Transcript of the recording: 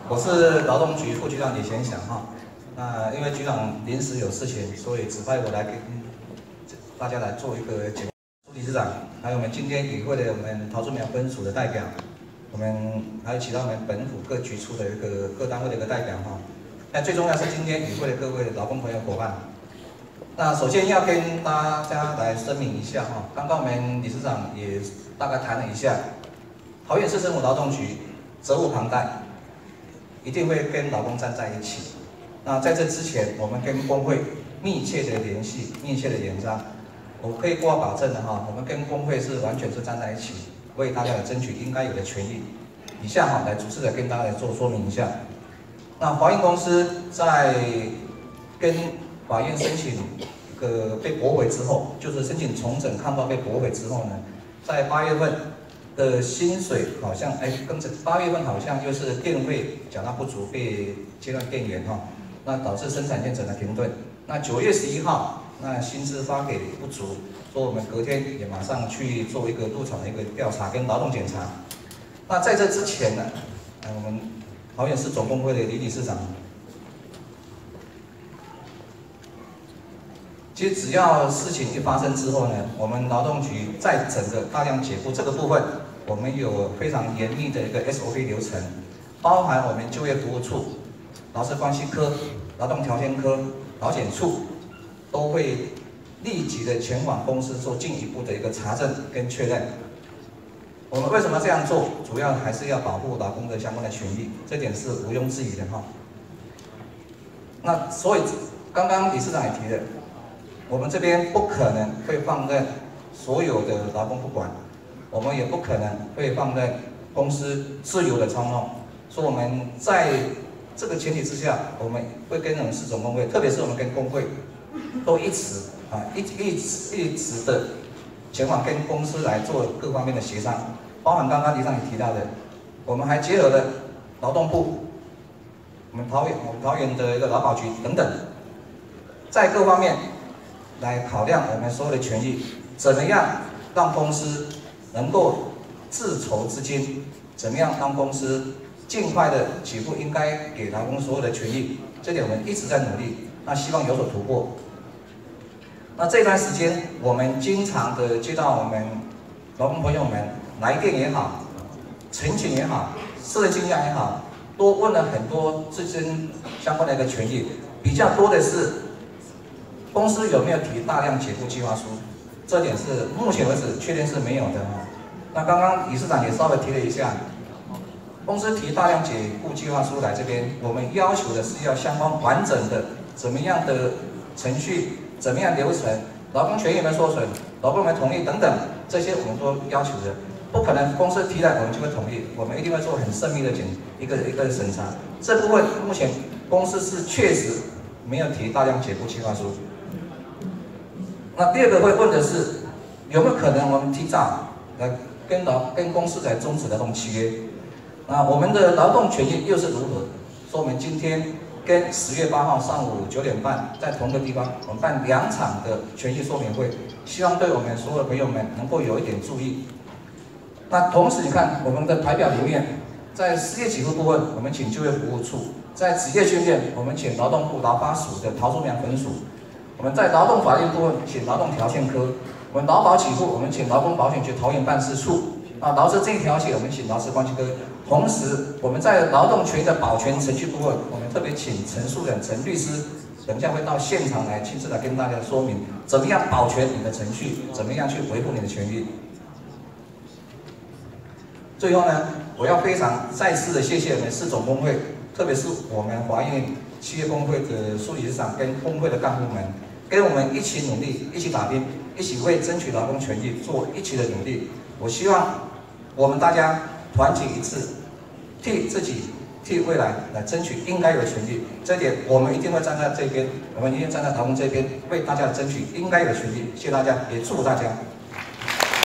我是劳动局副局长李贤祥哈。那因为局长临时有事情，所以指派我来跟大家来做一个节目。苏理事长，还有我们今天与会的我们桃竹苗分署的代表，我们还有其他我们本府各局处的各单位的一个代表哈。那最重要是今天与会的各位劳工朋友伙伴。那首先要跟大家来声明一下哈，刚刚我们理事长也大概谈了一下，桃园市政府劳动局责无旁贷，一定会跟劳工站在一起。那在这之前，我们跟工会密切的联系、密切的研商，我可以挂保证的哈，我们跟工会是完全是站在一起，为大家来争取应该有的权益。以下哈，来逐次的跟大家来做说明一下。那华运公司在跟法院申请被驳回之后，就是申请重整抗告被驳回之后呢，在8月份的薪水好像跟着8月份好像又是电费缴纳不足被切断电源哈，那导致生产线整个停顿。那9月11号，那薪资发给不足，所以我们隔天也马上去做一个入场的一个调查跟劳动检查。那在这之前呢，我们桃园市总工会的李理事长。其实只要事情一发生之后呢，我们劳动局在整个大量解雇这个部分，我们有非常严密的一个 SOP 流程，包含我们就业服务处、劳资关系科、劳动条件科、劳检处，都会立即的前往公司做进一步的一个查证跟确认。我们为什么这样做？主要还是要保护劳工的相关的权益，这点是毋庸置疑的哈。那所以刚刚理事长也提了。我们这边不可能会放任所有的劳工不管，我们也不可能会放任公司自由的操弄。所以我们在这个前提之下，我们会跟我们市总工会，特别是我们跟工会，都一直的前往跟公司来做各方面的协商，包含刚刚理事长也提到的，我们还结合了劳动部、我们桃园的一个劳保局等等，在各方面。来考量我们所有的权益，怎么样让公司能够自筹资金，怎么样让公司尽快的给付应该给劳工所有的权益，这点我们一直在努力，那希望有所突破。那这段时间，我们经常的接到我们劳工朋友们来电也好，陈情也好，社会现象也好，都问了很多自身相关的一个权益，比较多的是。公司有没有提大量解雇计划书？这点是目前为止确定是没有的哈。那刚刚理事长也稍微提了一下，公司提大量解雇计划书来这边，我们要求的是要相关完整的怎么样的程序、怎么样流程，劳工权益有没有受损，劳工有没有同意等等，这些我们都要求的。不可能公司提来我们就会同意，我们一定会做很慎密的一个审查。这部分目前公司是确实没有提大量解雇计划书。那第二个会问的是，有没有可能我们提早来跟公司来终止劳动契约？那我们的劳动权益又是如何？说我们今天跟10月8号上午9点半在同一个地方，我们办2场的权益说明会，希望对我们所有的朋友们能够有一点注意。那同时你看我们的排表里面，在失业给付部分，我们请就业服务处；在职业训练，我们请劳动部劳发署的桃竹苗分署。我们在劳动法律部分，请劳动条件科；我们劳保给付，我们请劳工保险局桃园办事处。啊，劳资这一条线，我们请劳资关系科。同时，我们在劳动权益的保全程序部分，我们特别请陈述人、陈律师，等一下会到现场来亲自来跟大家说明，怎么样保全你的程序，怎么样去维护你的权益。最后呢，我要非常再次的谢谢我们市总工会，特别是我们华运企业工会的苏理事长跟工会的干部们。跟我们一起努力，一起打拼，一起为争取劳工权益做一起的努力。我希望我们大家团结一致，替自己、替未来来争取应该有的权益。这点我们一定会站在这边，我们一定站在劳工这边，为大家争取应该有的权益。谢谢大家，也祝福大家。